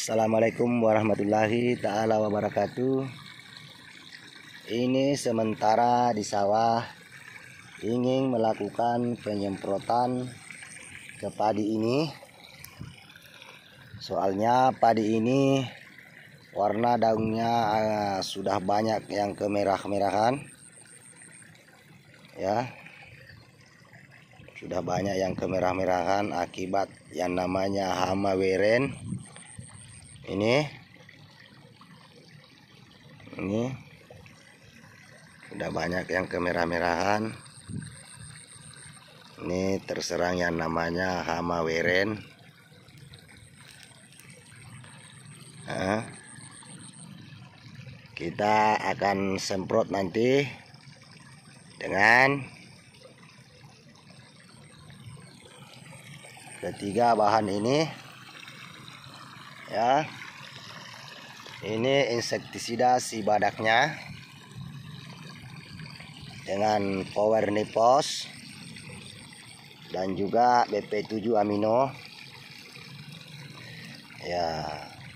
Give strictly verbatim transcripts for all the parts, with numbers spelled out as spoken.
Assalamualaikum warahmatullahi ta'ala wabarakatuh. Ini sementara di sawah ingin melakukan penyemprotan ke padi ini. Soalnya padi ini warna daunnya uh, sudah banyak yang kemerah-merahan. Ya. Sudah banyak yang kemerah-merahan akibat yang namanya hama weren. Ini ini udah banyak yang kemerah-merahan. Ini terserang yang namanya hama weren. Nah, kita akan semprot nanti dengan ketiga bahan ini. Ya, ini insektisida si badaknya dengan Power Nipos dan juga B P tujuh amino. Ya,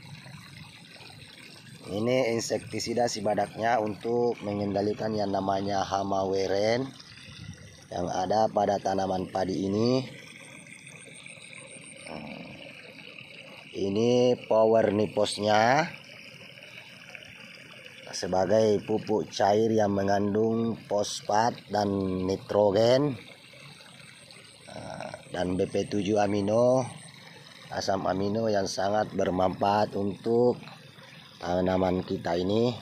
ini insektisida si badaknya untuk mengendalikan yang namanya hama weren yang ada pada tanaman padi ini. Ini Power Niposnya sebagai pupuk cair yang mengandung fosfat dan nitrogen dan B P tujuh amino, asam amino yang sangat bermanfaat untuk tanaman kita ini.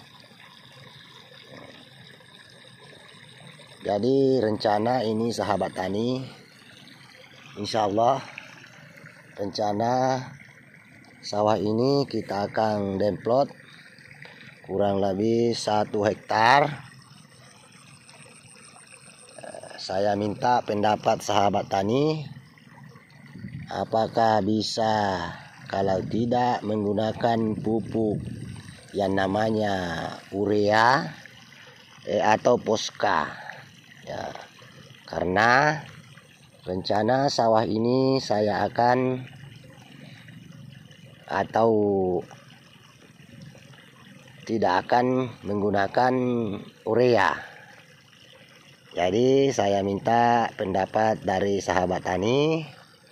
Jadi rencana ini sahabat tani, insya Allah rencana sawah ini kita akan demplot kurang lebih satu hektar. Saya minta pendapat sahabat tani, apakah bisa kalau tidak menggunakan pupuk yang namanya urea eh, atau poska. Ya, karena rencana sawah ini saya akan atau tidak akan menggunakan urea. Jadi saya minta pendapat dari sahabat tani,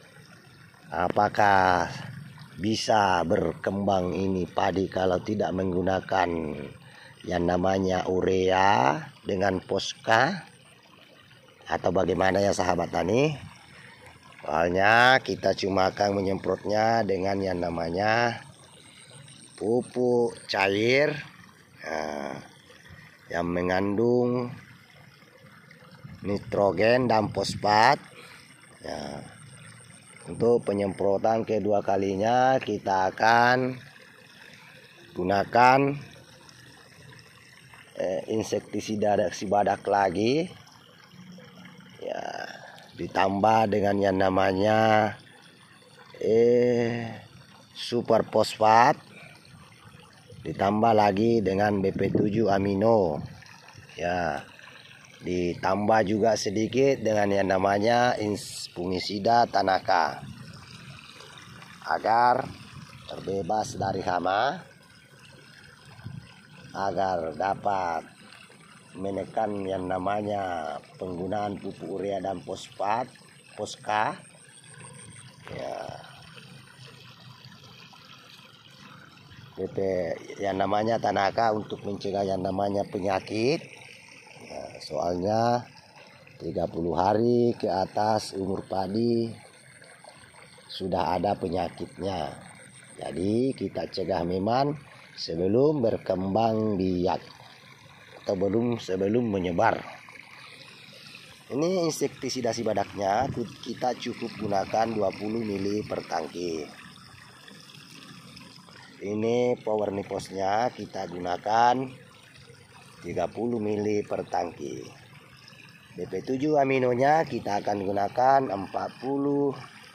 apakah bisa berkembang ini padi kalau tidak menggunakan yang namanya urea dengan poska, atau bagaimana ya sahabat tani? Soalnya kita cuma akan menyemprotnya dengan yang namanya pupuk cair nah, yang mengandung nitrogen dan fosfat. Ya, untuk penyemprotan kedua kalinya kita akan gunakan eh, insektisida si badak lagi. Ya, ditambah dengan yang namanya eh super fosfat, ditambah lagi dengan B P tujuh amino. Ya, ditambah juga sedikit dengan yang namanya fungisida Tanaka agar terbebas dari hama, agar dapat menekan yang namanya penggunaan pupuk urea dan fosfat poska. Ya, B P yang namanya Tanaka untuk mencegah yang namanya penyakit. Ya, soalnya tiga puluh hari ke atas umur padi sudah ada penyakitnya. Jadi kita cegah memang sebelum berkembang biak atau belum sebelum menyebar. Ini insektisida si badaknya kita cukup gunakan dua puluh mili per tangki. Ini Power Niposnya kita gunakan tiga puluh mili per tangki. B P tujuh aminonya kita akan gunakan empat puluh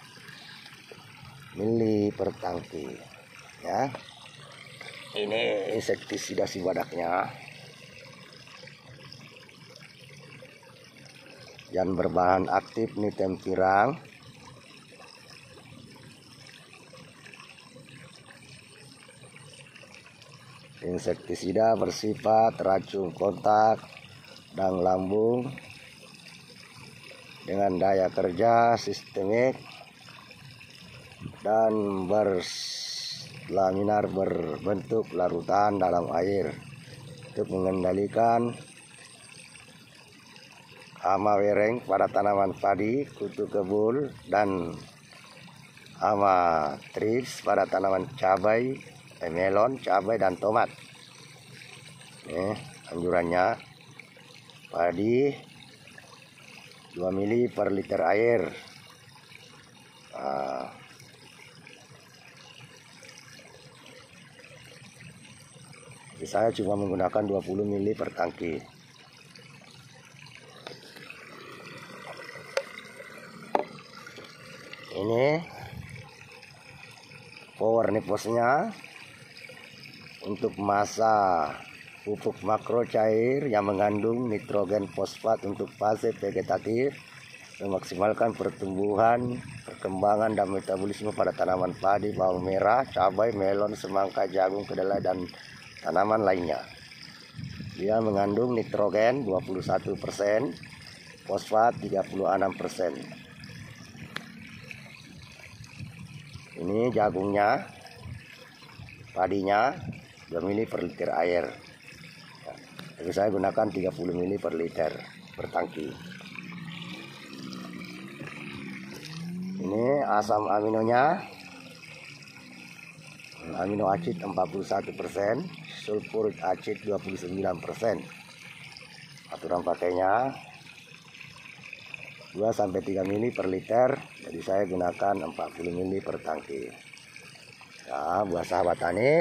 mili per tangki. Ya. Ini insektisida si badaknya yang berbahan aktif nitem pirang. Insektisida bersifat racun kontak dan lambung dengan daya kerja sistemik dan berlaminar berbentuk larutan dalam air untuk mengendalikan hama wereng pada tanaman padi, kutu kebul, dan hama trips pada tanaman cabai, eh, melon, cabai, dan tomat. Nih anjurannya, padi dua mili per liter air. Nah, jadi saya cuma menggunakan dua puluh mili per tangki. Ini power niposnya untuk masa pupuk makro cair yang mengandung nitrogen fosfat untuk fase vegetatif, memaksimalkan pertumbuhan, perkembangan, dan metabolisme pada tanaman padi, bawang merah, cabai, melon, semangka, jagung, kedelai, dan tanaman lainnya. Dia mengandung nitrogen dua puluh satu persen, fosfat tiga puluh enam persen. Ini jagungnya, padinya dua mili per liter air. Jadi saya gunakan tiga puluh mili per liter per tangki. Ini asam aminonya, amino acid empat puluh satu persen, sulfuric acid dua puluh sembilan persen. Aturan pakainya dua sampai tiga mili per liter, jadi saya gunakan empat puluh mili per tangki. Nah, buat sahabat tani,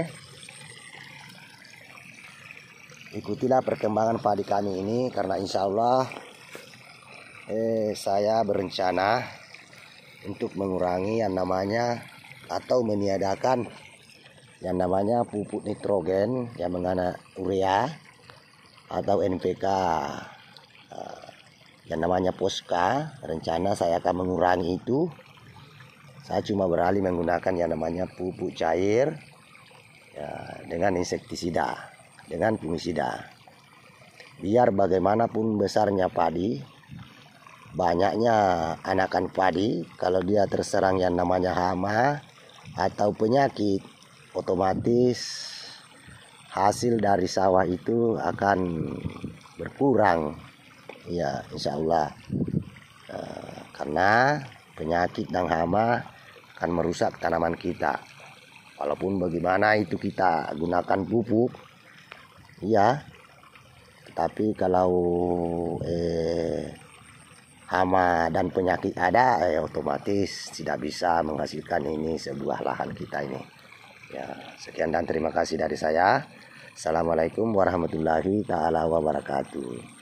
ikutilah perkembangan padi kami ini, karena insya Allah eh, saya berencana untuk mengurangi yang namanya atau meniadakan yang namanya pupuk nitrogen yang mengandung urea atau N P K. Nah, yang namanya Posca, rencana saya akan mengurangi itu. Saya cuma beralih menggunakan yang namanya pupuk cair ya, dengan insektisida, dengan fungisida. Biar bagaimanapun besarnya padi, banyaknya anakan padi, kalau dia terserang yang namanya hama atau penyakit, otomatis hasil dari sawah itu akan berkurang. Ya, insya Allah, uh, karena penyakit dan hama akan merusak tanaman kita. Walaupun bagaimana itu kita gunakan pupuk, ya, tapi kalau eh, hama dan penyakit ada, eh, otomatis tidak bisa menghasilkan ini sebuah lahan kita ini. Ya, sekian dan terima kasih dari saya. Assalamualaikum warahmatullahi taala wabarakatuh.